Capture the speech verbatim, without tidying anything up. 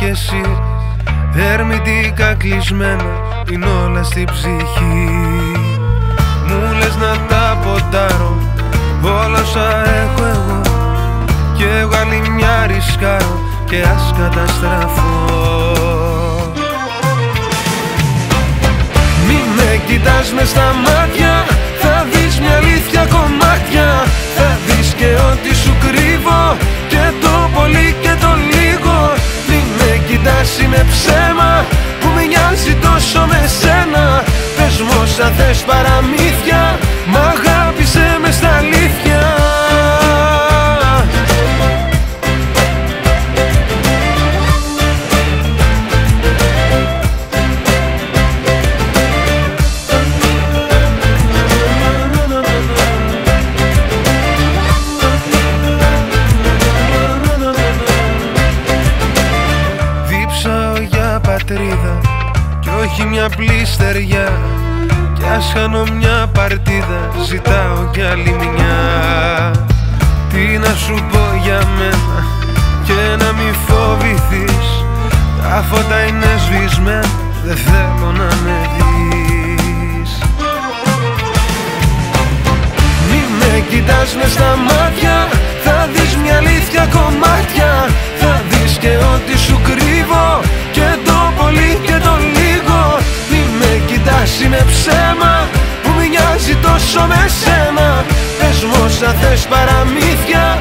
κι εσύ ερμητικά κλεισμένα, είναι όλα στην ψυχή. Μου λες να τα ποντάρω όλα όσα έχω εγώ, κι εγώ άλλη μια ρισκάρω και ας καταστραφώ. Μη με κοιτάς μες στα μάτια, θα δεις μια αλήθεια κομμάτια. Θα δεις και ό,τι σου κρύβω, και το πολύ και το λίγο. Μη με κοιτάς, είναι ψέμα που με νοιάζει τόσο με σένα. Πες μου όσα θες παραμύθια, μ' αγάπησε με στα αλήθεια. Κι όχι μια πληστεριά, κι ας χάνω μια παρτίδα, ζητάω κι άλλη μια. Τι να σου πω για μένα και να μη φοβηθείς, τα φώτα είναι σβησμένα, δεν θέλω να με δεις. Μη με κοιτάς μες στα μάτια, θα δεις μια αλήθεια κομμάτια. Θα δεις και ό,τι σου κρύβω, και το πολύ και το λίγο. Μη με κοιτάς, είναι ψέμα που με νοιάζει τόσο με σένα. Πες μου όσα θες παραμύθια,